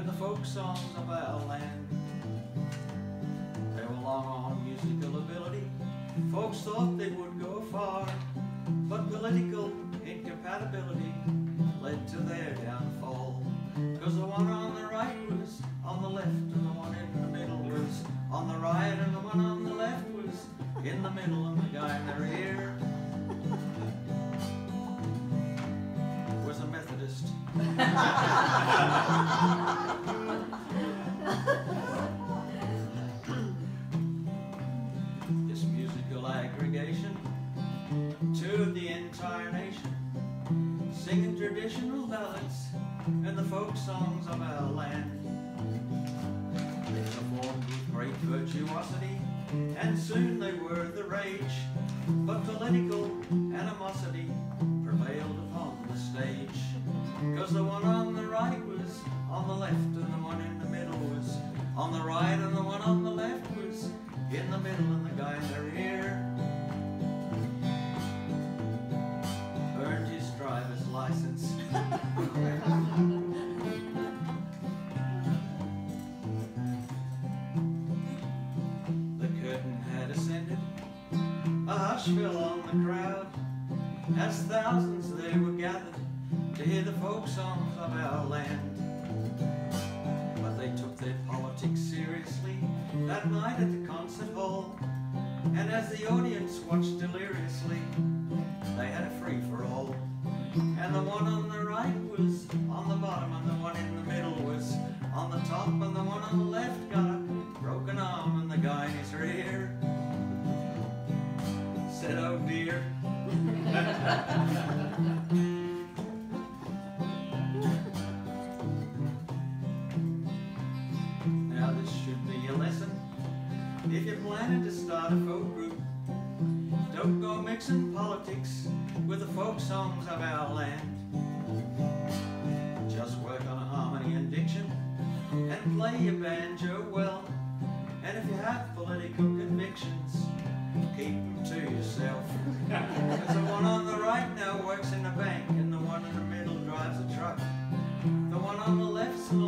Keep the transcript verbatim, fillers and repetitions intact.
the folk songs of our land. They were long on musical ability, folks thought they would go far, but political incompatibility led to their downfall. Cause the one on the right was on the left, and the one in the middle was on the right, and the one on the left was in the middle, and the guy in their ear was a Methodist. This musical aggregation toured the entire nation, singing traditional ballads and the folk songs of our land. They performed with great virtuosity, and soon they were the rage, but political animosity prevailed upon the stage. Cause the one on the right was on the left, and the one in the middle was on the right, and the one on the left was in the middle, and the guy in their ear earned his driver's license. The curtain had ascended, a hush fell on the crowd, as thousands they were gathered to hear the folk songs of our land. But they took their politics seriously that night at the concert hall, and as the audience watched deliriously, they had a free-for-all. And the one on the right was on the bottom, and the one in the middle was on the top, and the one on the left got a broken arm, and the guy in his rear said, "Oh dear." Now this should be a lesson. If you're planning to start a folk group, don't go mixing politics with the folk songs of our land. Just work on harmony and diction, and play your banjo well. And if you have political convictions, keep them to yourself. Because the one on the right now works in a bank, and the one in the middle drives a truck. The one on the left's an